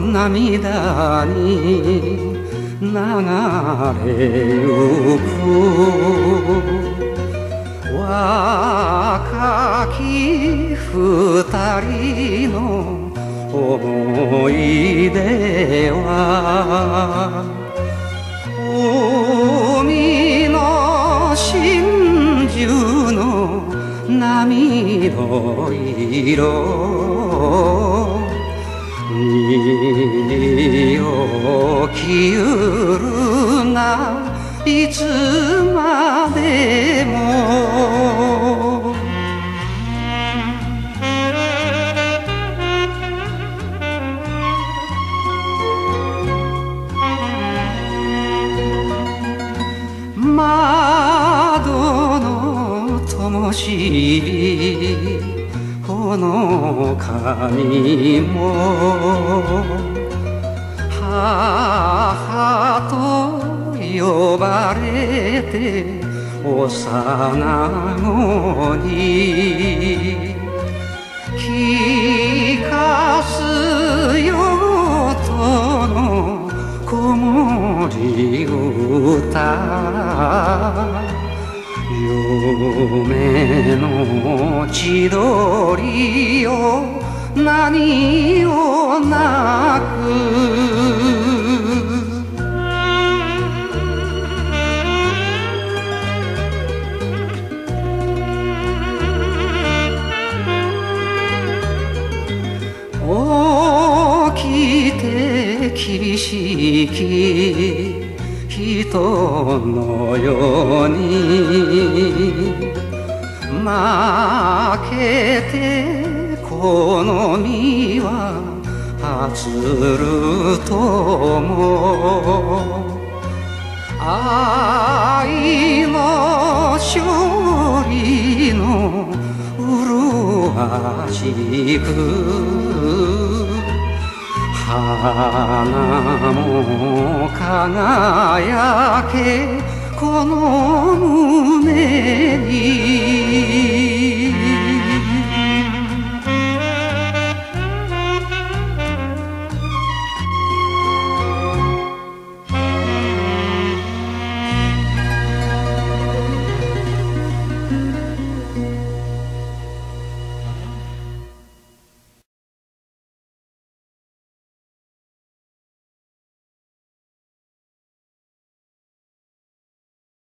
涙に流れゆく若き二人の思い出は海の真珠の波の色によきゆるないつまでも窓の灯火ほのかにも母と呼ばれて幼子に聞かすよとの子守歌夢の千鳥よ何を泣く起きて厳しき人のように負けてこの身は発るとも愛の勝利の麗しく花も輝けこの胸に